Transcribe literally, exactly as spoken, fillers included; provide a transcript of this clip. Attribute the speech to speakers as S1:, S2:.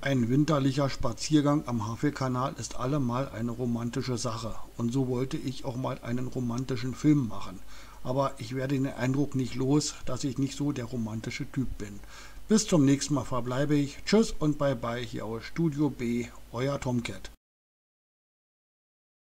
S1: Ein winterlicher Spaziergang am Havelkanal ist allemal eine romantische Sache, und so wollte ich auch mal einen romantischen Film machen. Aber ich werde den Eindruck nicht los, dass ich nicht so der romantische Typ bin. Bis zum nächsten Mal verbleibe ich. Tschüss und bye bye hier aus Studio B, euer Tomcat.